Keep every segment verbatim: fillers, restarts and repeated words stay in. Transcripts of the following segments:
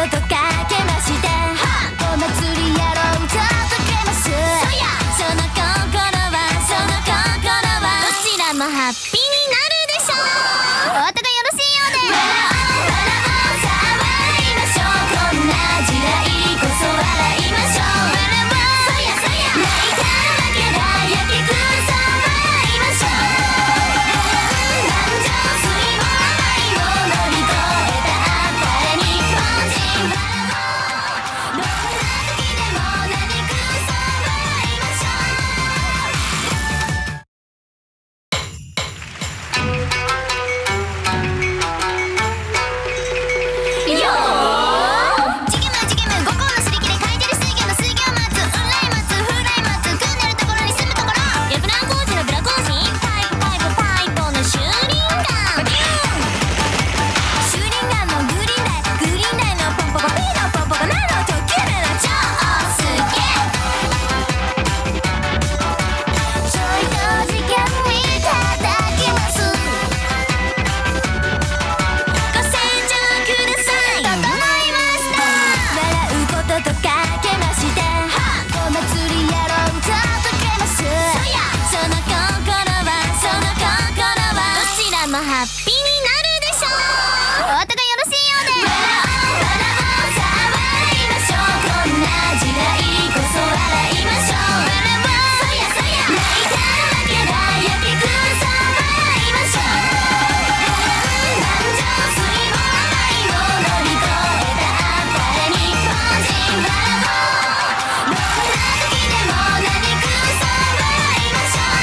とかけましてお祭りやろうと解けます。その心はその心はどちらもハッピーになるでしょう。お後がよろしいようで笑おう笑おう騒いましょう。こんな時代こそ笑いましょう。笑おうそやそや泣いたわけだやけくそ笑いましょう。満場水も愛を乗り越えたあっぱれ日本人笑おう。どんな時でも何くそ笑いましょう。よーチゲムチゲム五行のすり切れ書いてる水魚の水魚松雲来松風来松組んでるところに住むところヤブラン工事のブラ工事パイプパイプパイポのシューリンガンシューリンガンのグリーンダイグリーンダイのポンポコピーのポンポコナの特急名の超すげえちょいと時間いただきますご清聴ください。整いました笑うこととかけましてお祭りやろうと解けます。その心はその心はどちらもハッピーになるでしょう。お後がよろしいようで笑おう笑おう騒いましょう。こんな時代こそ笑いましょう。笑おうそやそや泣いたわけだやけくそ笑いましょう。満場水も愛を乗り越えたあっぱれ日本人笑おう。どんな時でも何くそ笑いましょう。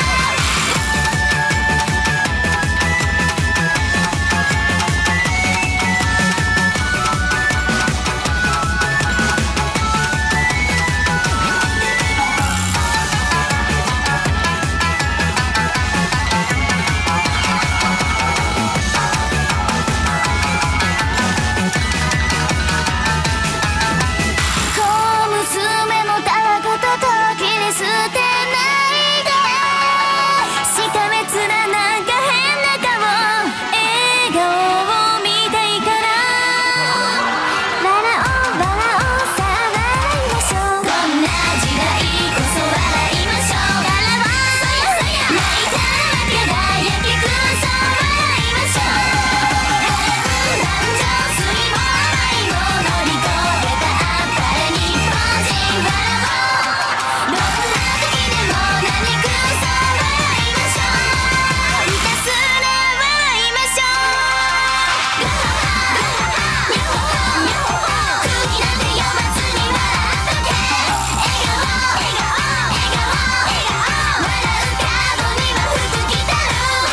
小娘のたことと切り捨てないでしかめつらなんか変な顔笑顔を見たいから笑おう笑おうさあ笑いましょう。こんな時代こそ笑いましょう。笑おうそやそや泣いたわけだやけくそ笑いましょう。満場水も愛を乗り越えたあっぱれ日本人笑おう。どんな時でも何くそ笑いましょう。ひたすら笑いましょう。ガハハニャホホニャホホ空気なんて読まずに笑っとけ笑顔笑顔笑顔笑顔笑う角には福来たる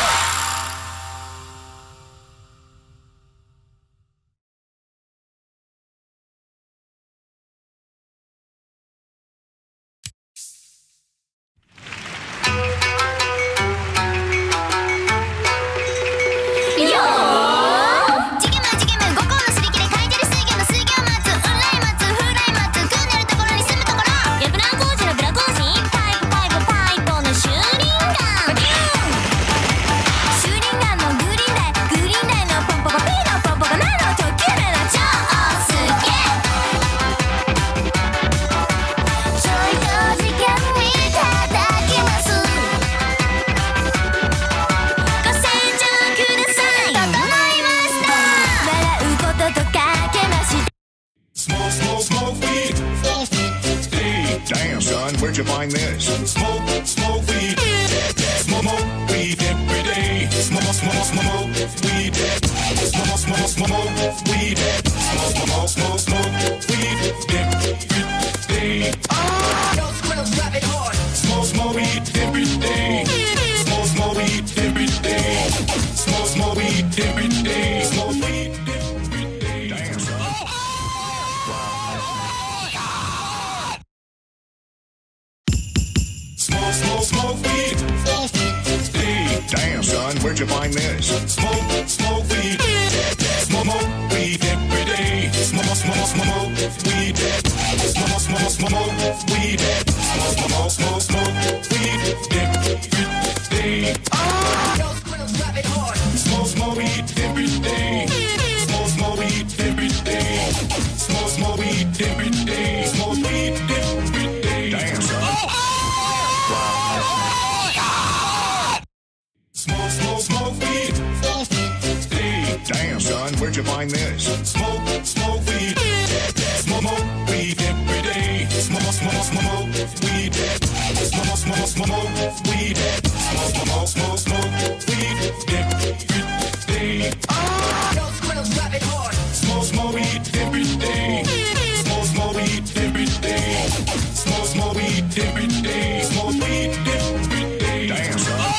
よーチゲムチゲム五行のすり切れ書いてる水魚の水魚松雲来松風来松組んでるところに住むところヤブラン工事のブラ工事パイプパイプパイポのシューリンガンシューリンガンのグリーンダイグリーンダイのポンポコピーのポンポコナの特急名の超すげえちょいと時間いただきますご清聴ください。整いました笑うこととかけまして Smoke, smoke, smoke weed. Hey, damn, son, where'd you find this? Smoke, smoke weed. Smoke, smoke weed every day. Smoke, smoke, smoke weed. Smoke, smoke, smoke weed. Smoke, smoke, smoke, smoke weed every day. Smoke, smoke weed every day. Smoke, smoke weed every day. Smoke, smoke weed every day. Smoke weed every day. Damn, son. Smoke, smoke, smoke weed. Hey, damn, son, where'd you find this? Smoke, smoke weed. Smoke, smoke weed every day. Smoke, smoke, smoke weed. Smoke, smoke, smoke weed. Smoke, smoke, smoke, smoke weed every day. Smoke, smoke weed every day. Smoke, smoke weed every day. Smoke, smoke weed. Smoke weed every day. Smoke, smoke, smoke weed. Smoke, smoke, smoke weed. Smoke, smoke, smoke, smoke weed every day. Smoke, smoke weed every day. Smoke, smoke weed every day. Smoke, smoke weed every day. Smoke weed every day. Damn, son.